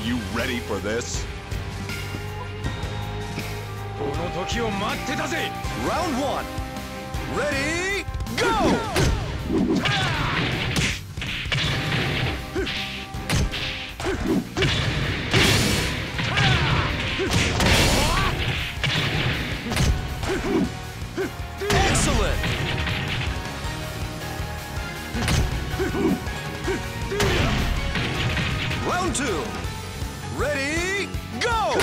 you ready for this? この時を待ってたぜ。 Round 1. Ready, go! Excellent! Round 2. Ready, go!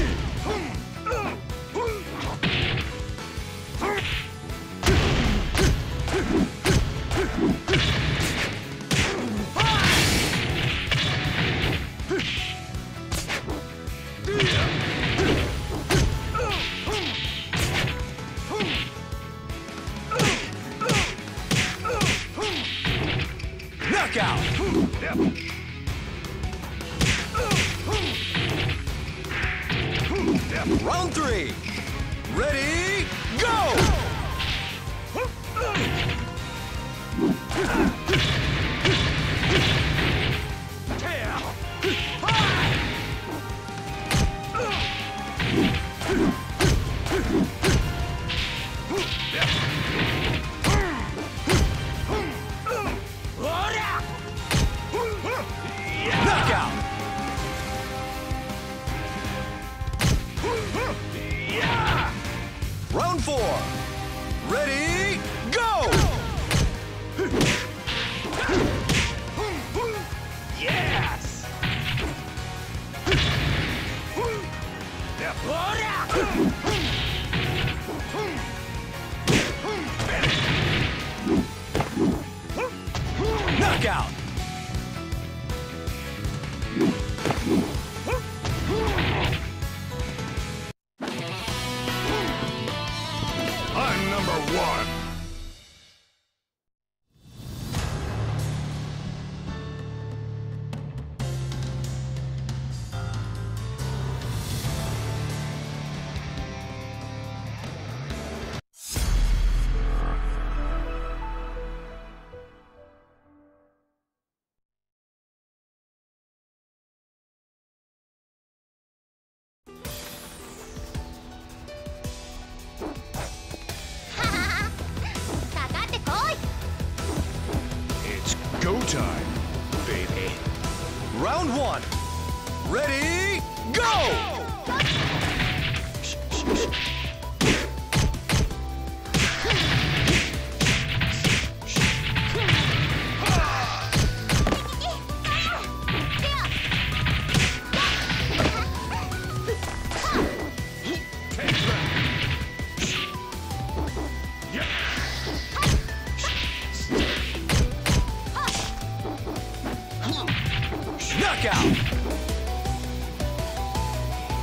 Knockout! Round 3. Ready, go! Knockout! Round 4. Ready, go! Yes! Knockout! I'm number 1. It's go time, baby. Round 1. Ready, go! Knockout!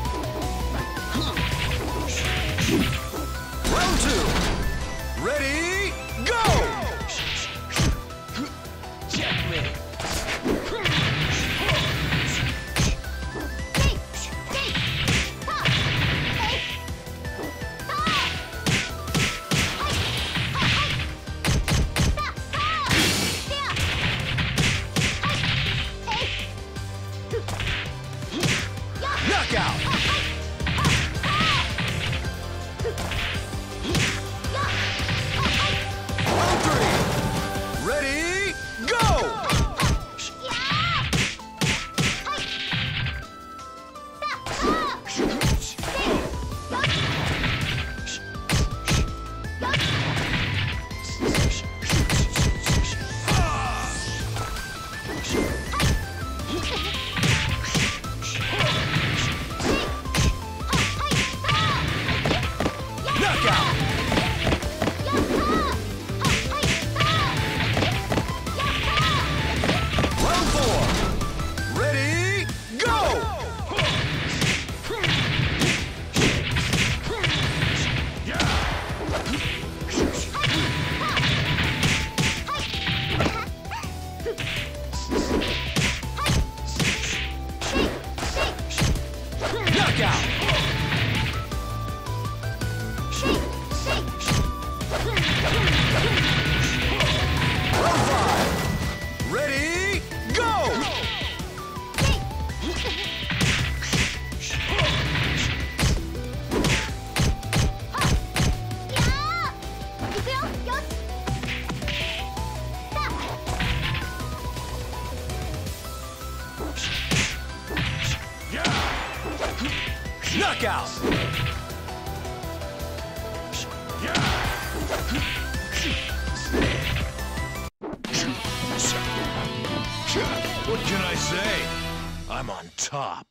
What can I say? I'm on top.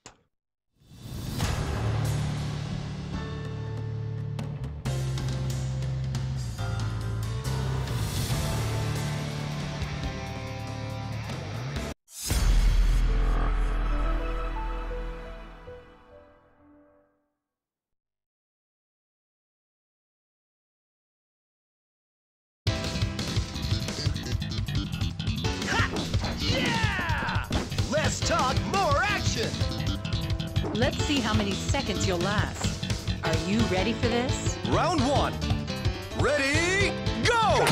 Yeah! Less talk, more action! Let's see how many seconds you'll last. Are you ready for this? Round one. Ready, go!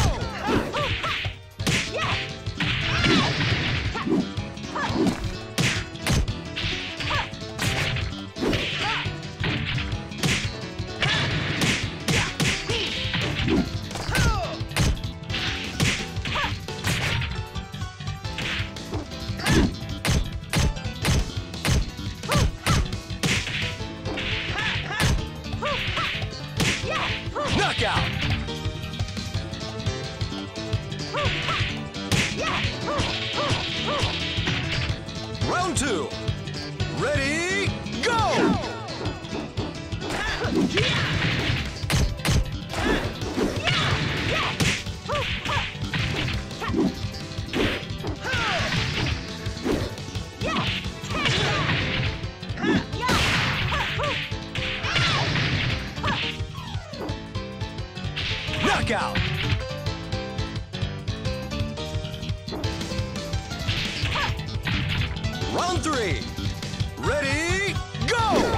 Knockout! Round two. Ready, go! Knockout! Round three. Ready, go!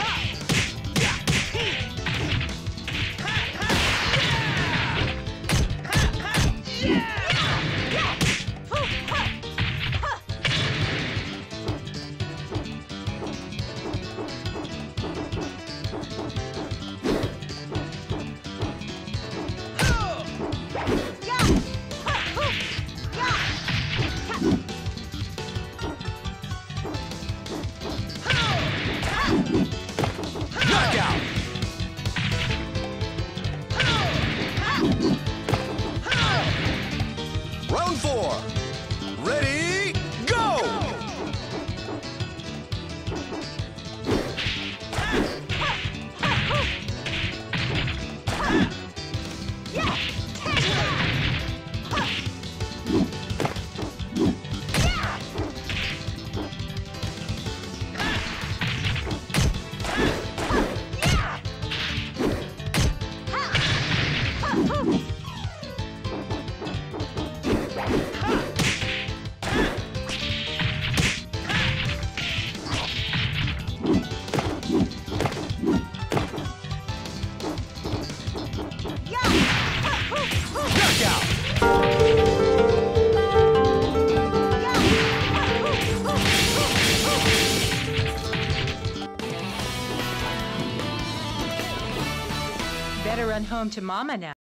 Knockout! Round four. Ready, go! Better run home to Mama now.